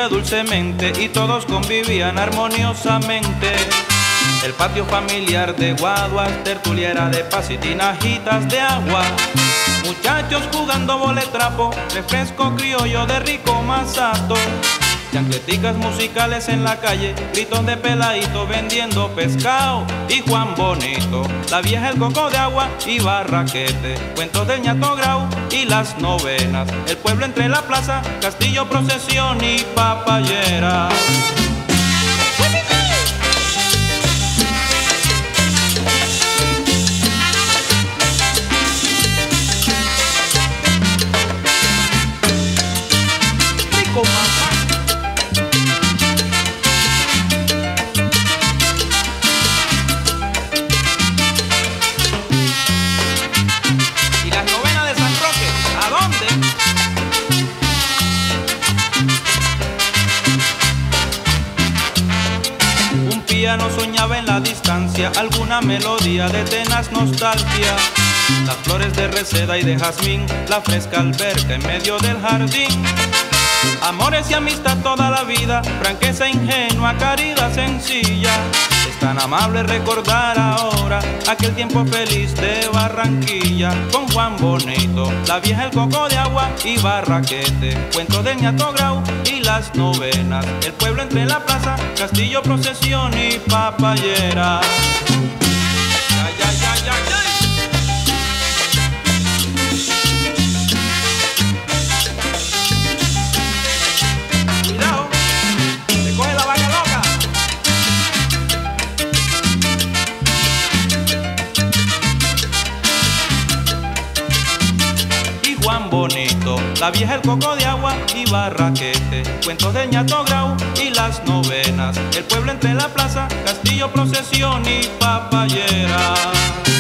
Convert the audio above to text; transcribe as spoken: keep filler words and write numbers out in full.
vivía dulcemente y todos convivían armoniosamente. El patio familiar de Guaduas, tertuliera de paz y tinajitas de agua. Muchachos jugando boletrapo, refresco criollo de rico masato. Chancleticas musicales en la calle, gritos de peladito vendiendo pescado. Y Juan Bonito, la vieja el coco de agua y Barraquete, cuentos del ñato Grau y las novenas. El pueblo entre la plaza, castillo, procesión y papayera. Rico mamá. No soñaba en la distancia alguna melodía de tenaz nostalgia. Las flores de reseda y de jazmín, la fresca alberca en medio del jardín. Amores y amistad toda la vida, franqueza ingenua, caridad sencilla. Es tan amable recordar ahora aquel tiempo feliz de Barranquilla. Con Juan Bonito, la vieja el coco de agua y Barraquete, cuentos del ñato Grau y las novenas. El pueblo entre la plaza, castillo, procesión y papayera. Ay, ay, ay, ay, ay. Cuidado, te coge la vaca loca. Y Juan Bonito, la vieja el coco de agua y Barraquete, cuentos del ñato Grau y las novenas. El pueblo entre la plaza, castillo, procesión y papayera.